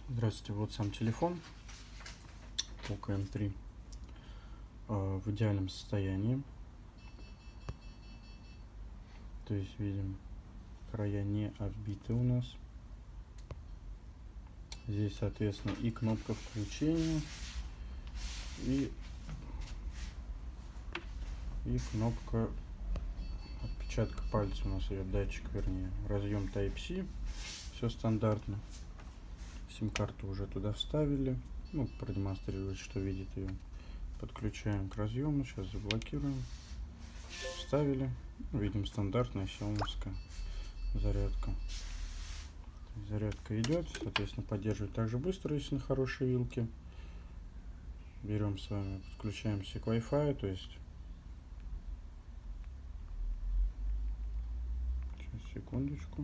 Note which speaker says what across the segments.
Speaker 1: Здравствуйте, вот сам телефон Poco M3 в идеальном состоянии. То есть видим, края не оббиты у нас. Здесь, соответственно, и кнопка включения, и кнопка отпечатка пальца у нас идет, датчик, вернее, разъем Type-C, все стандартно. Сим-карту уже туда вставили, ну, продемонстрировать, что видит ее. Подключаем к разъему, сейчас заблокируем. Вставили, видим стандартная xiaomi зарядка. Зарядка идет, соответственно, поддерживает также быстро, если на хорошей вилке. Берем с вами, подключаемся к Wi-Fi, то есть сейчас, секундочку.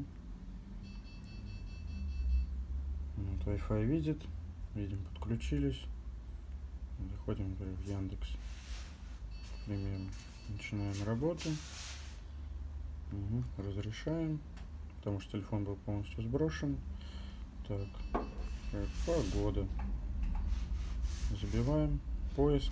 Speaker 1: Вот, Wi-Fi видит, видим, подключились. Заходим, например, в Яндекс, к примеру, начинаем работу. Разрешаем, потому что телефон был полностью сброшен. Так, погода. Забиваем поиск.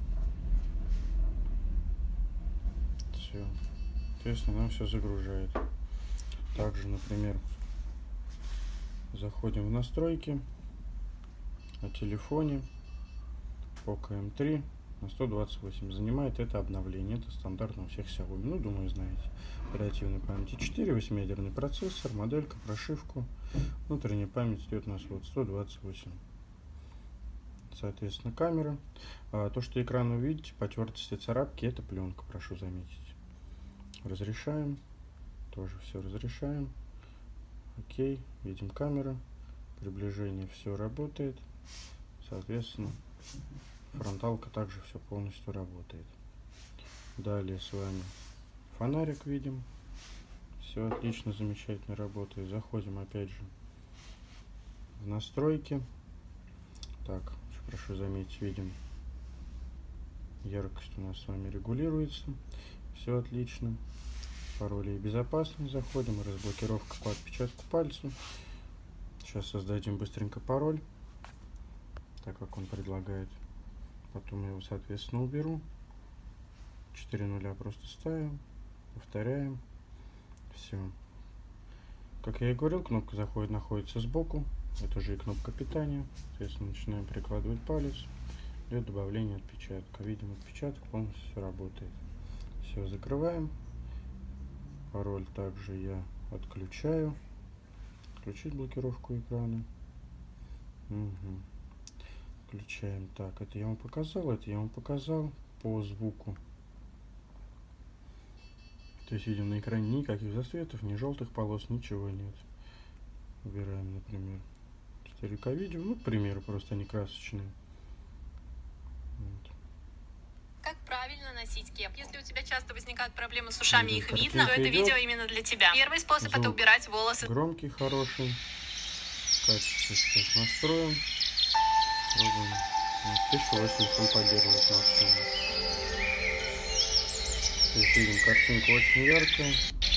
Speaker 1: Все. Соответственно, нам все загружает. Также, например, заходим в настройки на телефоне Poco M3 на 128. Занимает это обновление. Это стандартно у всех Xiaomi. Ну, думаю, знаете. Оперативной памяти 4, 8-ядерный процессор, моделька, прошивку. Внутренняя память идет у нас вот 128. Соответственно, камера. То, что экран вы видите, потертости, царапки, это пленка, прошу заметить. Разрешаем. Тоже все разрешаем. Окей. Видим камеру. Приближение, все работает. Соответственно, фронталка также все полностью работает. Далее с вами фонарик видим. Все отлично, замечательно работает. Заходим опять же в настройки. Так, прошу заметить, видим, яркость у нас с вами регулируется. Все отлично. Пароли и безопасность. Заходим. Разблокировка по отпечатку пальца. Сейчас создадим быстренько пароль, так как он предлагает. Потом я его, соответственно, уберу. 4 нуля просто ставим. Повторяем. Все. Как я и говорил, кнопка заходит, находится сбоку. Это же и кнопка питания. Соответственно, начинаем прикладывать палец. Идет добавление отпечатка. Видим, отпечаток полностью все работает. Все, закрываем. Пароль также я отключаю. Включить блокировку экрана. Включаем. Так, это я вам показал, это я вам показал по звуку. То есть видим, на экране никаких засветов, ни желтых полос, ничего нет. Выбираем, например, 4К видео, ну, к примеру, просто они красочные. Вот.
Speaker 2: Как правильно носить кепку? Если у тебя часто возникают проблемы с ушами и их видно, то это видео именно для тебя. Первый способ — это убирать волосы.
Speaker 1: Громкий, хороший. Качество сейчас настроим. Пробуем. 1080 он поддерживает максимум. То есть видим, картинка очень яркая,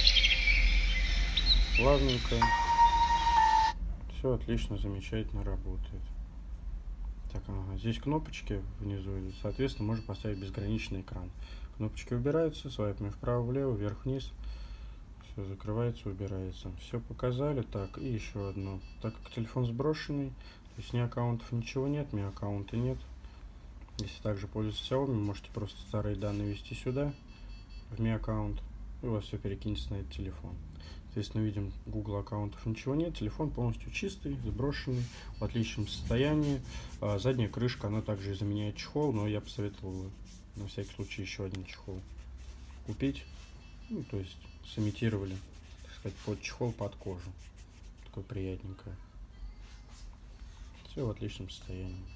Speaker 1: плавненькая. Все отлично, замечательно работает. Так, ага, здесь кнопочки внизу идут. Соответственно, можно поставить безграничный экран. Кнопочки убираются, свайпами вправо-влево, вверх-вниз. Все закрывается, убирается. Все показали. Так, и еще одно. Так как телефон сброшенный, то есть ни аккаунтов, ничего нет, ни аккаунта нет. Если также пользуетесь Xiaomi, можете просто старые данные ввести сюда, в Mi аккаунт, и у вас все перекинется на этот телефон. Соответственно, видим, Google аккаунтов ничего нет, телефон полностью чистый, сброшенный, в отличном состоянии. Задняя крышка, она также заменяет чехол, но я посоветовал на всякий случай еще один чехол купить. Ну, то есть сымитировали, так сказать, под чехол, под кожу. Такое приятненькое. Все в отличном состоянии.